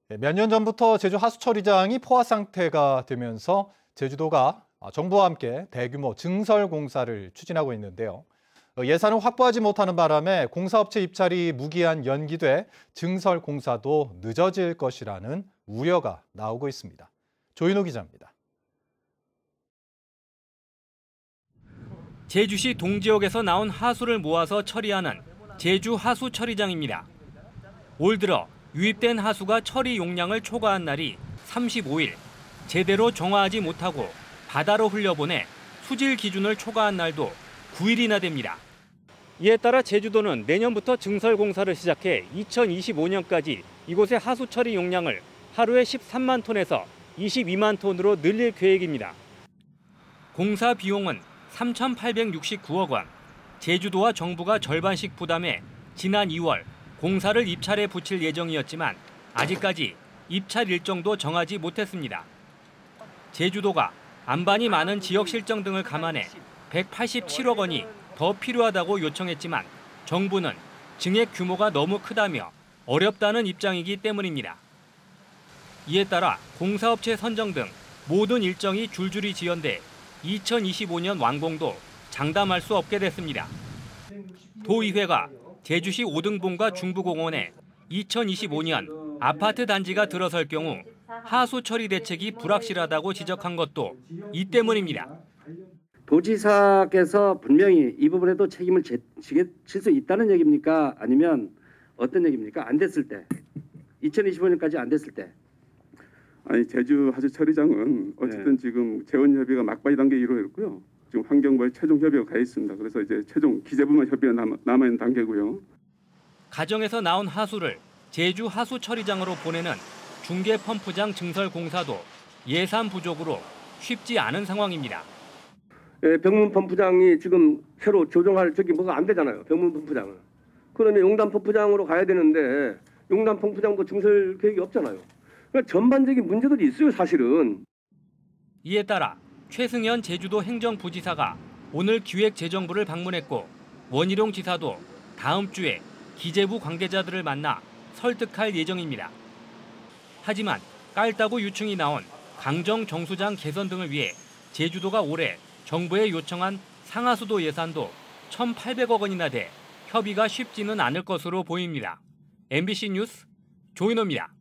몇 년 전부터 제주 하수처리장이 포화 상태가 되면서 제주도가 정부와 함께 대규모 증설 공사를 추진하고 있는데요. 예산을 확보하지 못하는 바람에 공사업체 입찰이 무기한 연기돼 증설 공사도 늦어질 것이라는 우려가 나오고 있습니다. 조인호 기자입니다. 제주시 동지역에서 나온 하수를 모아서 처리하는 제주 하수처리장입니다. 올 들어 유입된 하수가 처리 용량을 초과한 날이 35일, 제대로 정화하지 못하고 바다로 흘려보내 수질 기준을 초과한 날도 9일이나 됩니다. 이에 따라 제주도는 내년부터 증설 공사를 시작해 2025년까지 이곳의 하수 처리 용량을 하루에 13만 톤에서 22만 톤으로 늘릴 계획입니다. 공사 비용은 3,869억 원, 제주도와 정부가 절반씩 부담해 지난 2월 공사를 입찰에 붙일 예정이었지만 아직까지 입찰 일정도 정하지 못했습니다. 제주도가 안반이 많은 지역 실정 등을 감안해 187억 원이 더 필요하다고 요청했지만 정부는 증액 규모가 너무 크다며 어렵다는 입장이기 때문입니다. 이에 따라 공사업체 선정 등 모든 일정이 줄줄이 지연돼 2025년 완공도 장담할 수 없게 됐습니다. 도의회가 제주시 오등분과 중부공원에 2025년 아파트 단지가 들어설 경우 하수 처리 대책이 불확실하다고 지적한 것도 이 때문입니다. 도지사께서 분명히 이 부분에도 책임을 질 수 있다는 얘기입니까? 아니면 어떤 얘기입니까? 안 됐을 때, 2025년까지 안 됐을 때. 아니 제주 하수 처리장은 어쨌든 지금 재원 협의가 막바지 단계에 이루어졌고요. 지금 환경부에 최종 협의가 가 있습니다. 그래서 이제 최종 기재부만 협의가 남아 있는 단계고요. 가정에서 나온 하수를 제주 하수 처리장으로 보내는 중계 펌프장 증설 공사도 예산 부족으로 쉽지 않은 상황입니다. 병문 펌프장이 지금 새로 조정할 저기 뭐가 안 되잖아요. 병문 펌프장은. 그러면 용담 펌프장으로 가야 되는데 용담 펌프장도 증설 계획이 없잖아요. 그러니까 전반적인 문제들이 있어요, 사실은. 이에 따라 최승현 제주도 행정부지사가 오늘 기획재정부를 방문했고 원희룡 지사도 다음 주에 기재부 관계자들을 만나 설득할 예정입니다. 하지만 깔따구 유충이 나온 강정 정수장 개선 등을 위해 제주도가 올해 정부에 요청한 상하수도 예산도 1,800억 원이나 돼 협의가 쉽지는 않을 것으로 보입니다. MBC 뉴스 조인호입니다.